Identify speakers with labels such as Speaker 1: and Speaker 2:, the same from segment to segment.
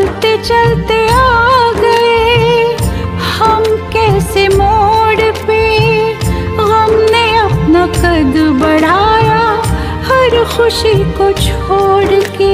Speaker 1: चलते चलते आ गए हम कैसे मोड़ पे, हमने अपना कद बढ़ाया हर खुशी को छोड़ के।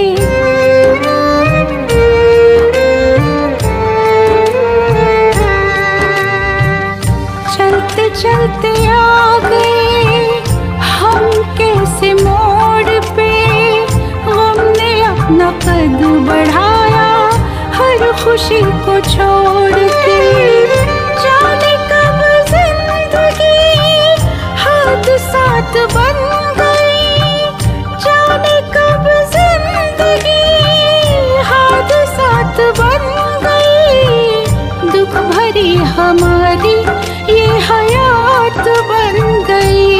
Speaker 1: चलते चलते आ गए हम कैसे मोड़ पे, हमने अपना कद बढ़ाया हर खुशी को छोड़ के। जाने कब जिंदगी हादसात बन गई, जाने कब जिंदगी हादसात बन गई। दुख भरी हमारी ये हयात बन गई,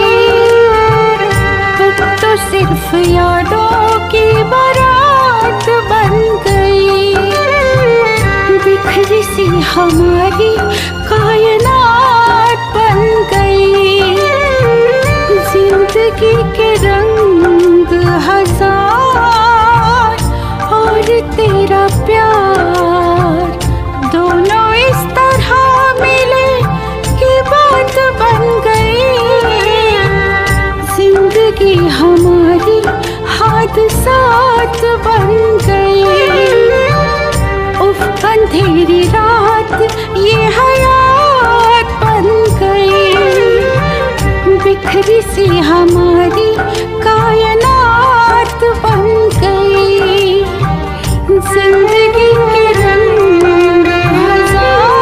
Speaker 1: अब तो सिर्फ यादों की बारात बन गई। बिखरी सी हमारी कायनात बन गई, जिंदगी के रंग हजार और तेरा प्यार, दोनों इस तरह मिले कि बात बन गई। जिंदगी हमारी हादसात बन गई, उफ अंधेरी रात ये हयात बन गई। बिखरी सी हमारी कायनात बन गई, जिंदगी के रंग हजार।